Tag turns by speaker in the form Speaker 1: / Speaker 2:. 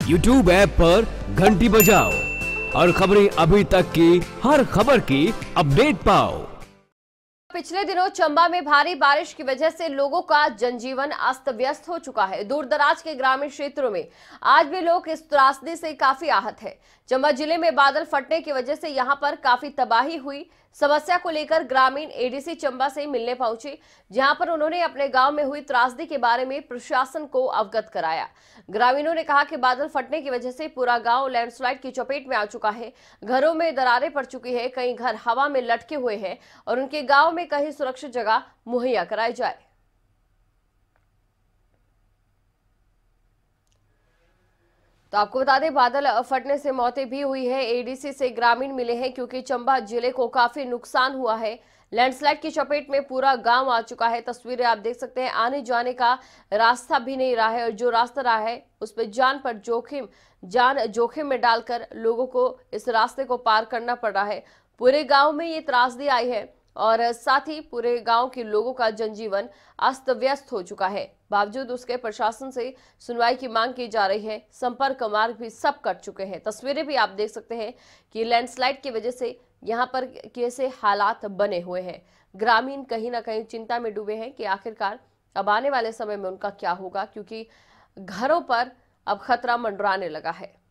Speaker 1: YouTube app पर घंटी बजाओ और खबरें अभी तक की हर खबर की अपडेट पाओ।
Speaker 2: पिछले दिनों चंबा में भारी बारिश की वजह से लोगों का जनजीवन अस्त व्यस्त हो चुका है। दूर दराज के ग्रामीण क्षेत्रों में आज भी लोग इस त्रासदी से काफी आहत है। चंबा जिले में बादल फटने की वजह से यहां पर काफी तबाही हुई। समस्या को लेकर ग्रामीण एडीसी चंबा से मिलने पहुंचे, जहां पर उन्होंने अपने गांव में हुई त्रासदी के बारे में प्रशासन को अवगत कराया। ग्रामीणों ने कहा कि बादल फटने की वजह से पूरा गांव लैंडस्लाइड की चपेट में आ चुका है। घरों में दरारें पड़ चुकी है, कई घर हवा में लटके हुए हैं और उनके गांव में कहीं सुरक्षित जगह मुहैया कराई जाए। तो आपको बता दें, बादल फटने से मौतें भी हुई है। एडीसी से ग्रामीण मिले हैं क्योंकि चंबा जिले को काफी नुकसान हुआ है। लैंडस्लाइड की चपेट में पूरा गांव आ चुका है। तस्वीरें आप देख सकते हैं, आने जाने का रास्ता भी नहीं रहा है और जो रास्ता रहा है उस पर जान जोखिम में डालकर लोगों को इस रास्ते को पार करना पड़ रहा है। पूरे गांव में ये त्रासदी आई है और साथ ही पूरे गांव के लोगों का जनजीवन अस्त व्यस्त हो चुका है। बावजूद उसके प्रशासन से सुनवाई की मांग की जा रही है। संपर्क मार्ग भी सब कट चुके हैं। तस्वीरें भी आप देख सकते हैं कि लैंडस्लाइड की वजह से यहाँ पर कैसे हालात बने हुए हैं। ग्रामीण कहीं ना कहीं चिंता में डूबे हैं कि आखिरकार अब आने वाले समय में उनका क्या होगा, क्योंकि घरों पर अब खतरा मंडराने लगा है।